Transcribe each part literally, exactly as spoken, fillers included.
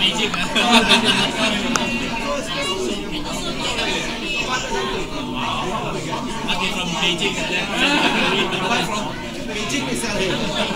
Beijing. Okay, from Beijing. From Beijing misalnya.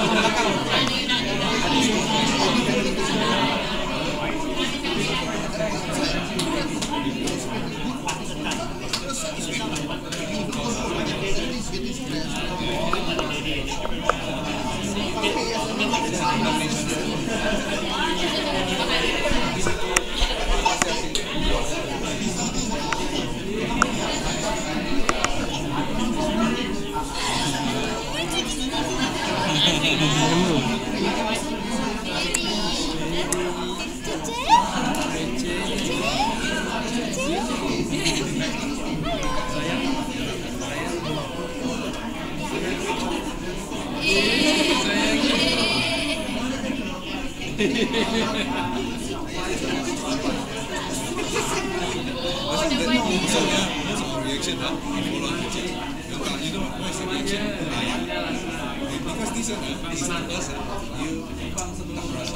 Reaction, huh? Follow reaction. You know, you know what is the reaction? Because this one, this one person, you tak merasa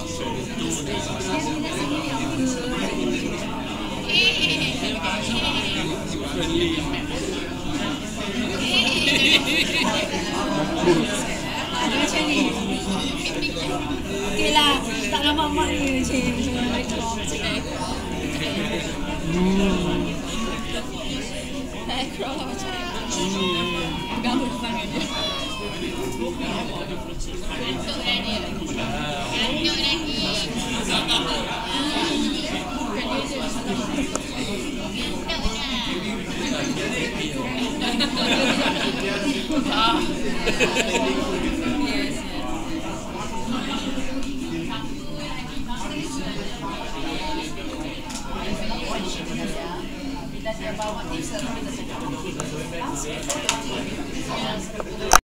Macam ni. Okey lah, tak lama mak ni macam Hmm. Crop macam ni. Gabut sangat dia. Untuk lagi. Untuk lagi. Yes. Bila dia bawa tips, kita cakap.